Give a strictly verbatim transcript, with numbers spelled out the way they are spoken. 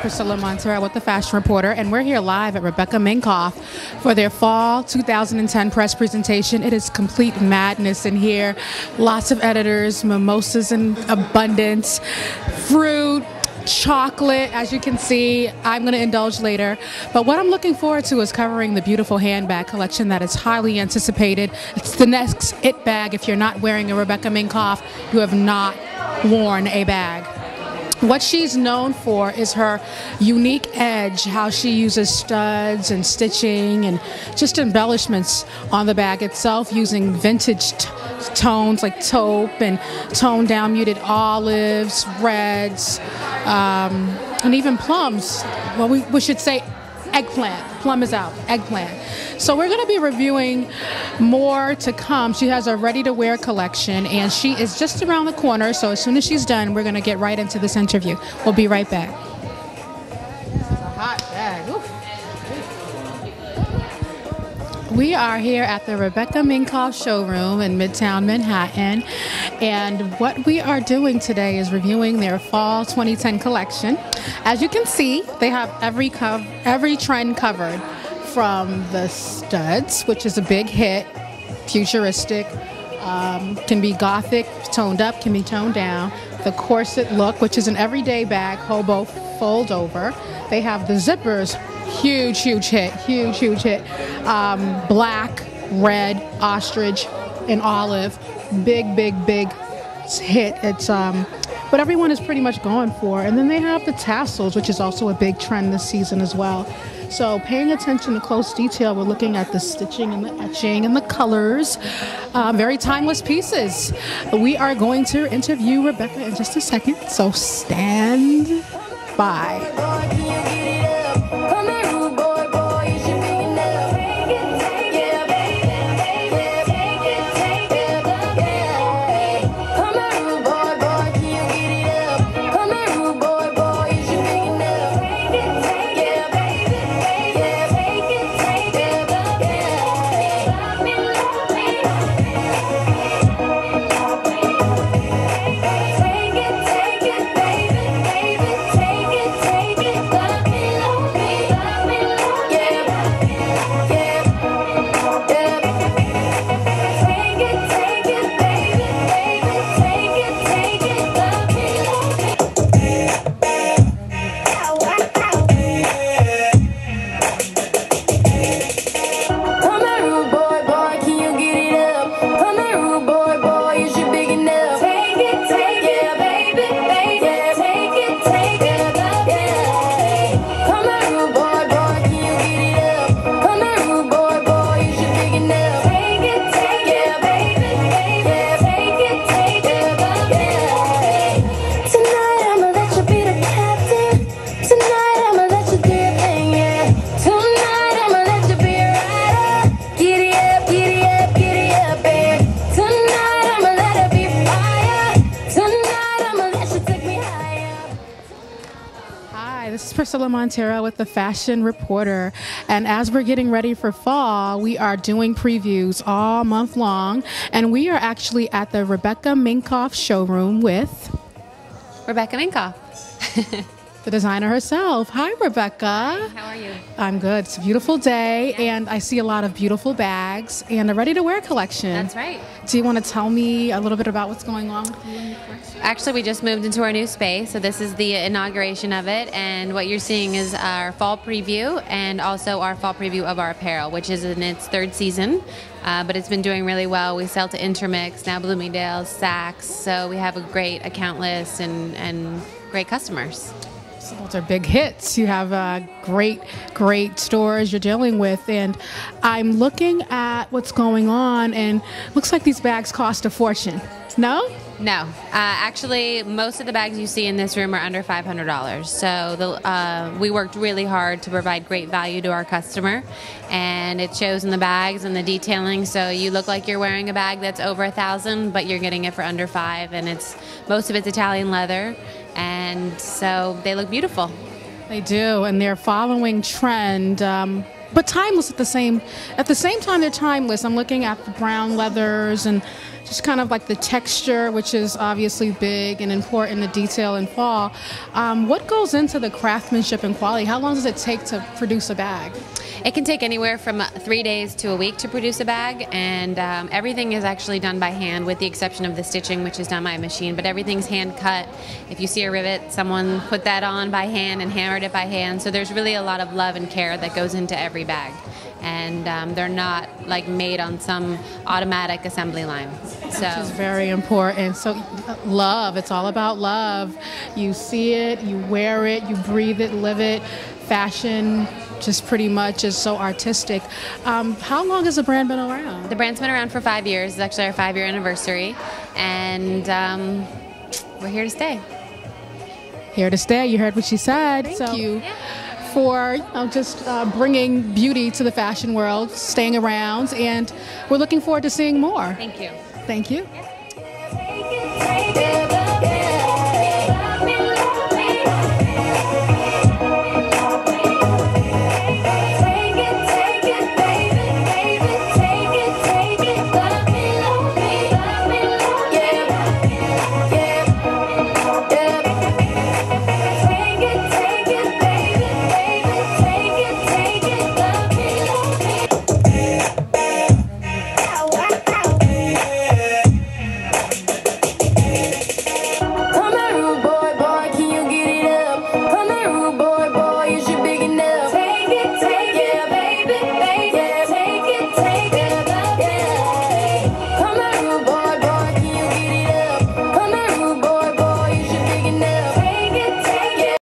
Priscilla Montero with the Fashion Reporter, and we're here live at Rebecca Minkoff for their Fall two thousand ten press presentation. It is complete madness in here. Lots of editors, mimosas in abundance, fruit, chocolate, as you can see. I'm going to indulge later. But what I'm looking forward to is covering the beautiful handbag collection that is highly anticipated. It's the next it bag. If you're not wearing a Rebecca Minkoff, you have not worn a bag. What she's known for is her unique edge, how she uses studs and stitching and just embellishments on the bag itself using vintage t tones like taupe and toned down muted olives, reds, um, and even plums. Well, we, we should say eggplant. Plum is out. Eggplant. So we're going to be reviewing more to come. She has a ready-to-wear collection, and she is just around the corner. So as soon as she's done, we're going to get right into this interview. We'll be right back. This is a hot bag. Oof. We are here at the Rebecca Minkoff showroom in Midtown Manhattan, and what we are doing today is reviewing their Fall twenty ten collection. As you can see, they have every cov every trend covered, from the studs, which is a big hit, futuristic, um, can be gothic, toned up, can be toned down. The corset look, which is an everyday bag, hobo fold over. They have the zippers, huge, huge hit, huge, huge hit. Um, black, red, ostrich, and olive, big, big, big hit. It's um, what everyone is pretty much going for. And then they have the tassels, which is also a big trend this season as well. So paying attention to close detail, we're looking at the stitching and the etching and the colors. Uh, very timeless pieces. We are going to interview Rebecca in just a second, so stand by. Priscilla Montero with the Fashion Reporter, and as we're getting ready for fall, we are doing previews all month long, and we are actually at the Rebecca Minkoff showroom with Rebecca Minkoff, the designer herself. Hi, Rebecca. Hi, how are you? I'm good. It's a beautiful day, yeah. And I see a lot of beautiful bags and a ready-to-wear collection. That's right. Do you want to tell me a little bit about what's going on with you and your collection? Actually, we just moved into our new space, so this is the inauguration of it, and what you're seeing is our fall preview and also our fall preview of our apparel, which is in its third season, uh, but it's been doing really well. We sell to Intermix, now Bloomingdale's, Saks, so we have a great account list and, and great customers. So those are big hits. You have uh, great, great stores you're dealing with, and I'm looking at what's going on, and looks like these bags cost a fortune. No? No. Uh, actually, most of the bags you see in this room are under five hundred dollars. So the, uh, we worked really hard to provide great value to our customer, and it shows in the bags and the detailing. So you look like you're wearing a bag that's over a thousand, but you're getting it for under five, and it's most of it's Italian leather, and so they look beautiful. They do, and they're following trend. Um, but timeless at the same at the same time they're timeless. I'm looking at the brown leathers and just kind of like the texture, which is obviously big and important, the detail in fall. Um, what goes into the craftsmanship and quality? How long does it take to produce a bag? It can take anywhere from three days to a week to produce a bag, and um, everything is actually done by hand with the exception of the stitching, which is done by a machine, but everything's hand cut. If you see a rivet, someone put that on by hand and hammered it by hand, so there's really a lot of love and care that goes into every bag. And um, they're not like made on some automatic assembly line. So Which is very important. So love, it's all about love. You see it, you wear it, you breathe it, live it. Fashion just pretty much is so artistic. Um, how long has the brand been around? The brand's been around for five years. It's actually our five-year anniversary, and um, we're here to stay. Here to stay. You heard what she said. Thank so you. For you know, just uh, bringing beauty to the fashion world, staying around, and we're looking forward to seeing more. Thank you. Thank you. Take it, take it.